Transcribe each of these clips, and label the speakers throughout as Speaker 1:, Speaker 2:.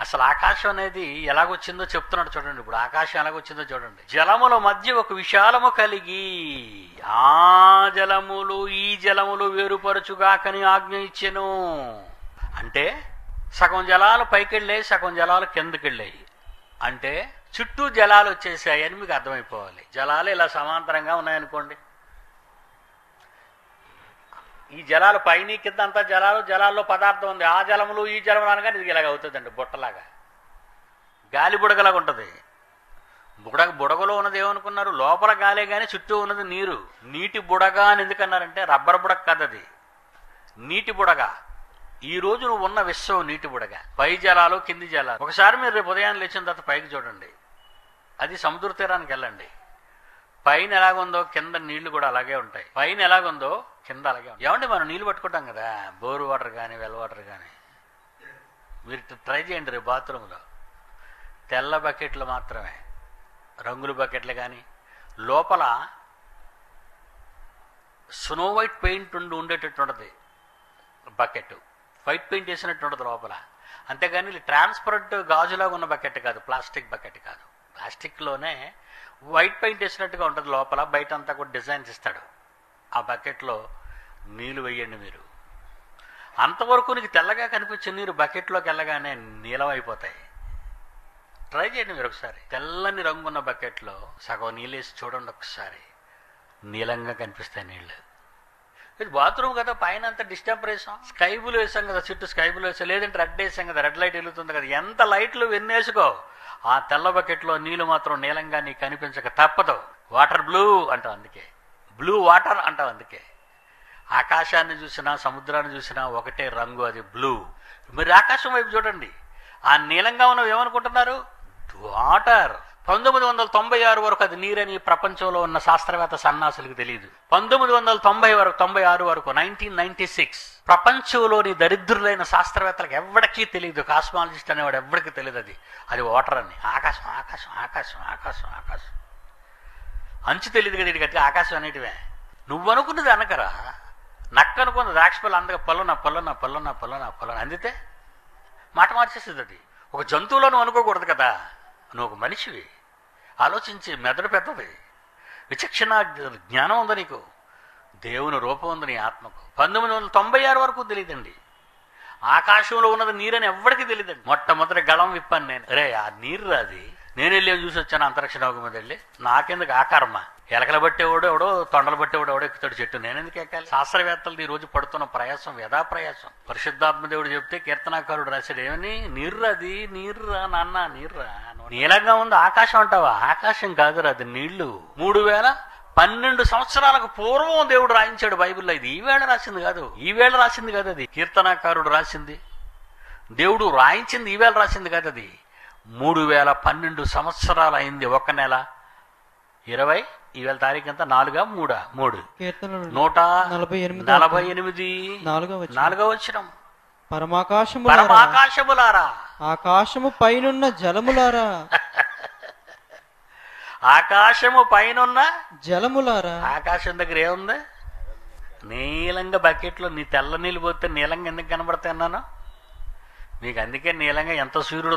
Speaker 1: అసలు ఆకాశం అనేది ఎలాగొచ్చిందో చెప్తున్నాడు చూడండి. ఇప్పుడు ఆకాశం ఎలాగొచ్చిందో చూడండి. జలముల మధ్య ఒక విశాలము కలిగి ఆ జలములు ఈ జలములు వేరుపరచుగాకని ఆజ్ఞ ఇచ్చెను. అంటే సగం జలాలు పైకెళ్ళాయి, సగం జలాలు కిందకెళ్ళాయి. అంటే చుట్టూ జలాలు వచ్చేసాయి అని మీకు అర్థమైపోవాలి. జలాలు ఇలా సమాంతరంగా ఉన్నాయనుకోండి, ఈ జలాలు పైన కింద అంతా జలాలు, జలాల్లో పదార్థం ఉంది. ఆ జలములు ఈ జలములు అనగానే ఇది ఇలాగ అవుతుందండి, బుట్టలాగా, గాలి బుడగలాగా ఉంటుంది. బుడగలో ఉన్నది ఏమనుకున్నారు? లోపల గాలే కానీ చుట్టూ ఉన్నది నీరు. నీటి బుడగ అని ఎందుకన్నారంటే రబ్బర్ బుడగ కాదు, అది నీటి బుడగ. ఈ రోజు నువ్వు ఉన్న విశ్వం నీటి బుడగ. పై జలాలు కింది జలాలు. ఒకసారి మీరు రేపు ఉదయాన్ని లేచిన తర్వాత పైకి చూడండి, అది సముద్ర తీరానికి వెళ్ళండి. పైన ఎలాగుందో కింద నీళ్లు కూడా అలాగే ఉంటాయి. పైన ఎలాగుందో కింద అలాగే ఉంటాయి. ఏమంటే మనం నీళ్ళు పట్టుకుంటాం కదా, బోర్ వాటర్ కానీ వెల్ వాటర్ కానీ. మీరు ట్రై చేయండి రేపు బాత్రూంలో. తెల్ల బకెట్లు మాత్రమే, రంగుల బకెట్లు కానీ లోపల స్నో వైట్ పెయింట్ ఉండేటట్టు ఉంటుంది బకెట్. వైట్ పెయింట్ వేసినట్టు ఉంటుంది లోపల. అంతేగాని ట్రాన్స్పరెంట్ గాజులాగా ఉన్న బకెట్ కాదు, ప్లాస్టిక్ బకెట్ కాదు. ప్లాస్టిక్లోనే వైట్ పెయింట్ వేసినట్టుగా ఉంటుంది లోపల, బయట అంతా కూడా డిజైన్స్ ఇస్తాడు. ఆ బకెట్లో నీళ్ళు వేయండి మీరు. అంతవరకు నీకు తెల్లగా కనిపించే నీరు బకెట్లోకి వెళ్ళగానే నీలం అయిపోతాయి. ట్రై చేయండి మీరు ఒకసారి. తెల్లని రంగు ఉన్న బకెట్లో సగం నీళ్ళు వేసి చూడండి ఒకసారి, నీలంగా కనిపిస్తాయి నీళ్ళు. ఇది బాత్రూమ్ కదా, పైన అంత డిస్టర్బ్ వేసాం, స్కై బ్లూ వేసాం కదా, చుట్టూ స్కై బ్లూ వేసాం, లేదంటే రెడ్ వేసాం కదా, రెడ్ లైట్ వెలుగుతుంది కదా. ఎంత లైట్లు వెన్నేసుకో, ఆ తెల్ల బకెట్లో నీళ్ళు మాత్రం నీలంగా నీకు కనిపించక తప్పదు. వాటర్ బ్లూ అంటావు, అందుకే బ్లూ వాటర్ అంటావు. అందుకే ఆకాశాన్ని చూసినా సముద్రాన్ని చూసినా ఒకటే రంగు, అది బ్లూ. మీరు ఆకాశం వైపు చూడండి, ఆ నీలంగా ఉన్నవి ఏమనుకుంటున్నారు? వాటర్. 1996 వరకు అది నీరని ప్రపంచంలో ఉన్న శాస్త్రవేత్త సన్నాసులకు తెలియదు. 1996 వరకు 1996 ప్రపంచంలోని దరిద్రులైన శాస్త్రవేత్తలకు ఎవరికీ తెలియదు. కాస్మాలజిస్ట్ అనేవాడు ఎవరికి తెలియదు అది వాటర్ అని. ఆకాశం ఆకాశం ఆకాశం ఆకాశం ఆకాశం అంచు తెలియదు కదా ఇక్కడికి, ఆకాశం అనేటివే. నువ్వు అనుకున్నది అనకరా, నక్క అనుకున్న ద్రాక్ష పళ్ళు అందక పళ్ళున పళ్ళున పళ్ళున పళ్ళున పళ్ళున అందితే మాట మార్చేస్తుంది. అది ఒక జంతువులో నువ్వు అనుకోకూడదు కదా, నువ్వు ఒక మనిషివి, ఆలోచించి మెదడు పెద్దది, విచక్షణ జ్ఞానం ఉంది నీకు, దేవుని రూపం ఉంది నీ ఆత్మకు. 1996 వరకు తెలియదండి. ఆకాశంలో ఉన్నది నీరని ఎవ్వడికి తెలియదండి. మొట్టమొదటి గళం విప్పాను నేను. రే ఆ నీరు రాది, నేను వెళ్ళి చూసి వచ్చాను అంతరిక్ష నౌక మీద వెళ్ళి. నాకెందుకు ఆకర్మ? ఎలకలు బట్టేవాడు ఎవడో, తొండలు బట్టేవాడు ఎవడో ఎక్కుతాడు చెట్టు, నేనెందుకు ఎక్కాలి? శాస్త్రవేత్తలు ఈ రోజు పడుతున్న ప్రయాసం వ్యధా ప్రయాసం. పరిశుద్ధాత్మదేవుడు చెప్తే కీర్తనాకారుడు రాశాడు ఏమని? నీర్రాది, నీర్రా నాన్న, నీర్రా. నీలంగా ఉంది ఆకాశం అంటావా? ఆకాశం కాదురా, అది నీళ్లు. 3012 సంవత్సరాలకు పూర్వం దేవుడు రాయించాడు బైబిల్లో. ఇది ఈవేళ రాసింది కాదు, అది కీర్తనాకారుడు రాసింది. దేవుడు రాయించింది ఈవేళ రాసింది కాదు, అది 3012 సంవత్సరాలు అయింది. 1 నెల 20 ఈవేళ తారీఖు అంతా 4 148 4వ వచనం. పరమాకాశములారా,
Speaker 2: ఆకాశము పైనున్న జలములారా,
Speaker 1: ఆకాశము పైనున్న
Speaker 2: జలములారా.
Speaker 1: ఆకాశం దగ్గర ఏముంది? నీలంగా బకెట్లో నీ తెల్ల నీళ్ళు పోతే నీలంగా ఎందుకు కనబడతాయి అన్నాను మీకు. అందుకే నీలంగా ఎంత సూర్యుడు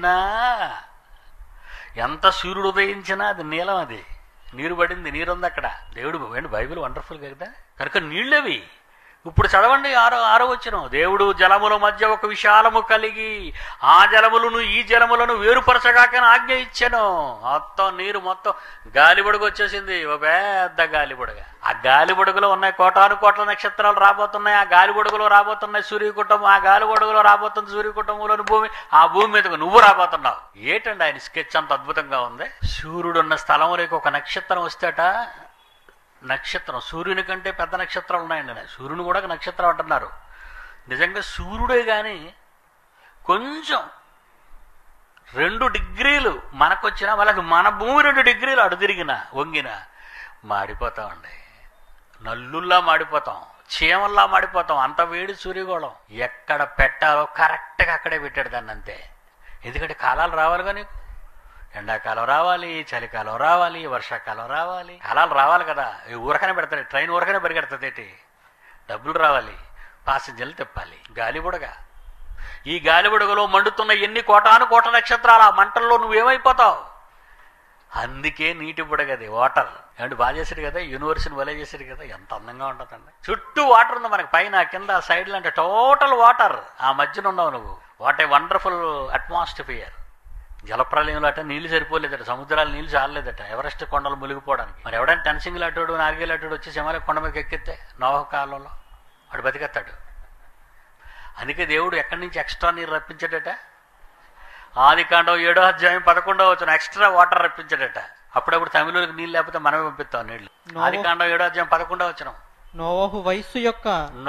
Speaker 1: ఉదయించినా అది నీలం, అది నీరు పడింది, నీరు ఉంది అక్కడ. దేవుడు బైబిల్ వండర్ఫుల్ కదా. కనుక నీళ్ళవి ఇప్పుడు చదవండి 6వ వచనం. దేవుడు జలముల మధ్య ఒక విశాలము కలిగి ఆ జలములను ఈ జలములను వేరుపరచగాకని ఆజ్ఞ ఇచ్చాను. మొత్తం నీరు మొత్తం గాలి బుడగ వచ్చేసింది, ఓ పెద్ద గాలి బుడగ. ఆ గాలి బుడగలో ఉన్నాయి కోటాను కోట్ల నక్షత్రాలు రాబోతున్నాయి. ఆ గాలి బుడగలో రాబోతున్నాయి సూర్యకుటుంబం. ఆ గాలి బుడగలో రాబోతుంది సూర్యకుటుంబంలోని భూమి. ఆ భూమి మీదకు నువ్వు రాబోతున్నావు. ఏంటండి ఆయన స్కెచ్ అంత అద్భుతంగా ఉంది. సూర్యుడున్న స్థలంలోకి ఒక నక్షత్రం వస్తేట, నక్షత్రం సూర్యుని కంటే పెద్ద నక్షత్రాలు ఉన్నాయండి. సూర్యుని కూడా ఒక నక్షత్రం అంటున్నారు. నిజంగా సూర్యుడే కానీ కొంచెం 2 డిగ్రీలు మనకొచ్చినా వాళ్ళకి మన భూమి 2 డిగ్రీలు అడు తిరిగినా వంగినా మాడిపోతామండి. నల్లుల్లా మాడిపోతాం, చీమల్లా మాడిపోతాం. అంత వేడి సూర్యగోళం. ఎక్కడ పెట్టాలో కరెక్ట్గా అక్కడే పెట్టాడు దాన్ని, అంతే. ఎందుకంటే కాలాలు రావాలి కానీ, ఎండాకాలం రావాలి, చలికాలం రావాలి, వర్షాకాలం రావాలి, కాలాలు రావాలి కదా. ఊరకనే పెడతాడు, ట్రైన్ ఊరకనే పరిగెడుతుంది ఏంటి, డబ్బులు రావాలి, పాసెంజర్లు తిప్పాలి. గాలి బుడగ ఈ గాలిబుడగలో మండుతున్న ఎన్ని కోటాను కోట నక్షత్రాలు, ఆ మంటల్లో నువ్వేమైపోతావు. అందుకే నీటి బుడగది వాటర్. ఏమంటే బాగా చేశాడు కదా, యూనివర్స్ని వలే చేశాడు కదా, ఎంత అందంగా ఉంటుందండి. చుట్టూ వాటర్ ఉంది మనకి, పైన కింద సైడ్లు అంటే టోటల్ వాటర్. ఆ మధ్యన ఉన్నావు నువ్వు. What a wonderful atmosphere. జలప్రలయంలో అట నీళ్లు సరిపోలేదట, సముద్రాలు నీళ్లు చాలలేదట ఎవరెస్ట్ కొండలు మునిగిపోవడానికి. మరి ఎవడైనా టెన్సింగ్ లాంటోడు నార్గే లాంటోడు వచ్చి హిమాలయ కొండ మీదకి ఎక్కితే నోవహు కాలంలో వాడు బతికెత్తాడు. అందుకే దేవుడు ఎక్కడి నుంచి ఎక్స్ట్రా నీరు రప్పించాడట. ఆదికాండం 7వ అధ్యాయం 11వ వచనం ఎక్స్ట్రా వాటర్ రప్పించాడట. అప్పుడప్పుడు తమిళులకు నీళ్ళు లేకపోతే మనమే పంపిస్తాం నీళ్లు. ఆదికాండం 7వ అధ్యాయం 11వ వచనం.
Speaker 2: నోవహు వయస్సు యొక్క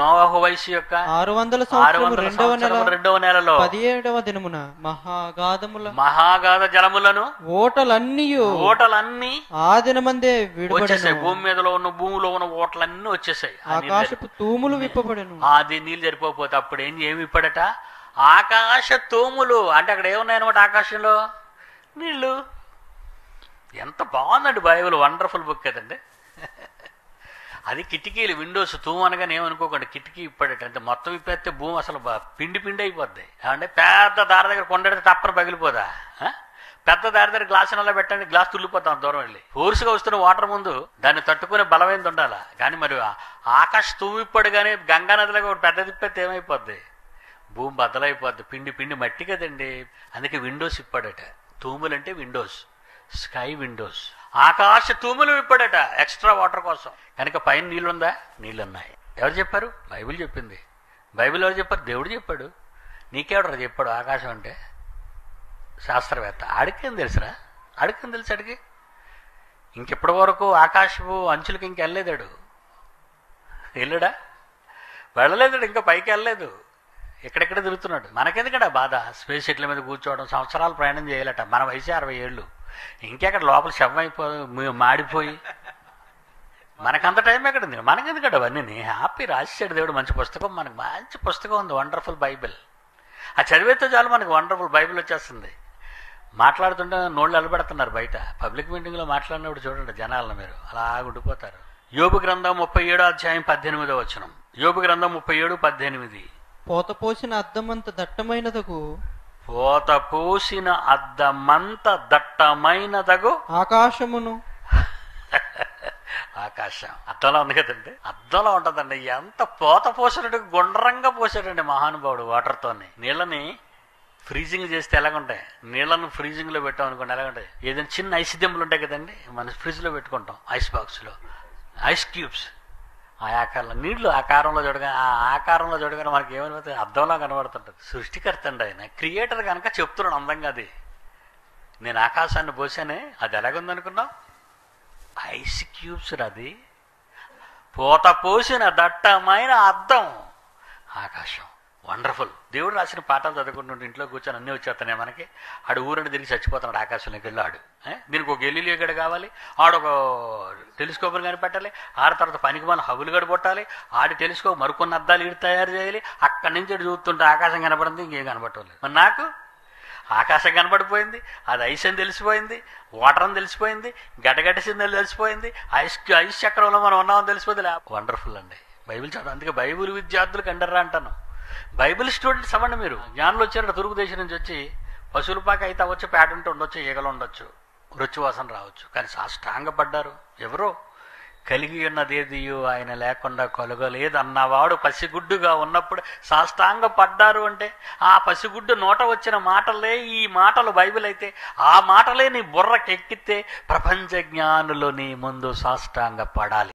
Speaker 1: 600
Speaker 2: సంవత్సరము
Speaker 1: 2వ నెలలో
Speaker 2: 17వ దినమున
Speaker 1: మహాగాధ జలములను ఓటలన్నీ
Speaker 2: ఆ దినమందే
Speaker 1: వచ్చేసాయి. భూమిలో ఉన్న ఓటలన్నీ వచ్చేసాయి.
Speaker 2: ఆకాశపు తూములు విప్పబడెను.
Speaker 1: అది నీళ్ళు సరిపోతే అప్పుడు ఏమి విప్పాడట, ఆకాశ తూములు. అంటే అక్కడ ఏమున్నాయన్నమాట, ఆకాశంలో నీళ్ళు. ఎంత బాగుందండి బైబిల్, వండర్ఫుల్ బుక్ కదండి. అది కిటికీలు, విండోస్. తూము అనగానే ఏమనుకోకండి, కిటికీ ఇప్పాడట. అంటే మొత్తం ఇప్పేస్తే భూమి అసలు పిండి అయిపోద్ది. అంటే పెద్ద దారి దగ్గర కొండడితే తప్పని పగిలిపోదా? పెద్ద దారి దగ్గర గ్లాస్ నల్ల పెట్టండి, గ్లాస్ తుల్లిపోతాం దూరం వెళ్ళి. ఫోర్స్గా వస్తున్న వాటర్ ముందు దాన్ని తట్టుకునే బలమైంది ఉండాలా. కానీ మరి ఆకాశ తూము ఇప్పాడు, కానీ గంగా నదిలో ఒక పెద్ద తిప్పేస్తే ఏమైపోద్ది, భూమి బద్దలైపోద్ది. పిండి మట్టి కదండి. అందుకే విండోస్ ఇప్పాడట. తూములంటే విండోస్, స్కై విండోస్. ఆకాశ తూములు విప్పాడట ఎక్స్ట్రా వాటర్ కోసం. కనుక పైన నీళ్ళుందా? నీళ్ళున్నాయి. ఎవరు చెప్పారు? బైబిల్ చెప్పింది. బైబిల్ ఎవరు చెప్పారు? దేవుడు చెప్పాడు. నీకెవడరా చెప్పాడు ఆకాశం అంటే? శాస్త్రవేత్త. ఆడికేం తెలుసురా? ఆడికేం తెలుసు? అడిగి ఇంకెప్పటి వరకు ఆకాశపు అంచులకి వెళ్ళలేదాడు. వెళ్ళడా? వెళ్ళలేదాడు, ఇంకా పైకి వెళ్ళలేదు. ఎక్కడెక్కడ తిరుగుతున్నాడు. మనకెందుకట బాధ? స్పేస్ షటిల్ మీద కూర్చోవడం, సంవత్సరాలు ప్రయాణం చేయాలట. మన వయసు 60 ఏళ్ళు. ఇంకెక్కడ లోపల శవం మాడిపోయి మనకంత టైం ఎక్కడుంది? మనకెందుకట అవన్నీ? హ్యాపీ రాసేసాడు దేవుడు. మంచి పుస్తకం, మనకు మంచి పుస్తకం ఉంది, వండర్ఫుల్ బైబిల్. ఆ చదివేస్తే చాలు మనకు వండర్ఫుల్ బైబిల్ వచ్చేస్తుంది. మాట్లాడుతుంటే నోళ్ళు అలబెడుతున్నారు బయట. పబ్లిక్ మీటింగ్లో మాట్లాడినప్పుడు చూడండి జనాలను, మీరు అలా ఉండిపోతారు. యోబు గ్రంథం 37వ అధ్యాయం 18వ వచనం. యోబు గ్రంథం 37:18.
Speaker 2: పోత పోసిన అద్దమంత దట్టమైనదగు ఆకాశమును.
Speaker 1: ఆకాశం అద్దంలో ఉంది కదండి, అద్దంలో ఉంటుందండి. ఎంత పోత పోసినట్టు గుండ్రంగా పోసాడండి మహానుభావుడు వాటర్తోని. నీళ్ళని ఫ్రీజింగ్ చేస్తే ఎలాగుంటాయి? నీళ్ళను ఫ్రీజింగ్లో పెట్టాం అనుకోండి ఎలాగుంటాయి? ఏదైనా చిన్న ఐస్ దెంపులు ఉంటాయి కదండి, మన ఫ్రిడ్జ్లో పెట్టుకుంటాం, ఐస్ బాక్స్లో ఐస్ క్యూబ్స్. ఆ ఆకారంలో నీళ్లు ఆకారంలో చూడగానే మనకి ఏమనిపోతుంది? అద్దంలా కనబడుతుంటుంది. సృష్టికర్త అండి ఆయన, క్రియేటర్ కనుక చెప్తున్నాడు అందంగా. అది నేను ఆకాశాన్ని పోసానే, అది ఎలాగుందనుకున్నావు? Ice cubes. అది పోత పోసిన దట్టమైన అద్దం ఆకాశం. వండర్ఫుల్. దేవుడు రాసిన పాఠాలు చదువుకుంటుంటే ఇంట్లో కూర్చొని అన్నీ వచ్చేస్తున్నాయి మనకి. ఆడు ఊరండి తిరిగి చచ్చిపోతున్నాడు ఆకాశంలోకి వెళ్ళాడు. దీనికి ఒక గెలీలియో గడ కావాలి, ఆడొక టెలిస్కోప్ని కనిపెట్టాలి, ఆడ తర్వాత పనికి మన హబులు గడ కొట్టాలి, ఆడి టెలిస్కోప్ మరికొన్ని అద్దాలు ఇటు తయారు చేయాలి. అక్కడి నుంచి చూస్తుంటే ఆకాశం కనపడింది, ఇంకేం కనపడలేదు. మరి నాకు ఆకాశం కనపడిపోయింది, అది ఐస్ అని తెలిసిపోయింది, వాటర్ అని తెలిసిపోయింది, గడ్డగడ్డసిందని తెలిసిపోయింది, ఐస్ చక్రంలో మనం ఉన్నామని తెలిసిపోయింది. వండర్ఫుల్ అండి బైబిల్ చదవడం. అందుకే బైబిల్ విద్యార్థులకు అండర్రా అంటాను. బైబిల్ స్టూడెంట్స్ అవ్వండి మీరు. జ్ఞానులు వచ్చారు తూర్పు దేశం నుంచి వచ్చి, పశువుల పాక అయితే అవ్వచ్చు, పేడ ఉంటే ఉండొచ్చు, ఈగలు ఉండొచ్చు, రుచి వాసన రావచ్చు, కానీ సాష్టాంగపడ్డారు. ఎవరో కలిగి ఉన్నదేదియో ఆయన లేకుండా కలుగలేదన్నవాడు పసిగుడ్డుగా ఉన్నప్పుడు సాష్టాంగపడ్డారు. అంటే ఆ పసిగుడ్డు నోట వచ్చిన మాటలే ఈ మాటలు బైబిల్ అయితే, ఆ మాటలే నీ బుర్రకెక్కితే ప్రపంచ జ్ఞానులు నీ ముందు సాష్టాంగపడాలి.